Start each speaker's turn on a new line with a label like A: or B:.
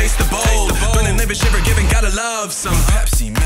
A: taste the bowl. Burning, never shiver, giving, gotta love some Pepsi,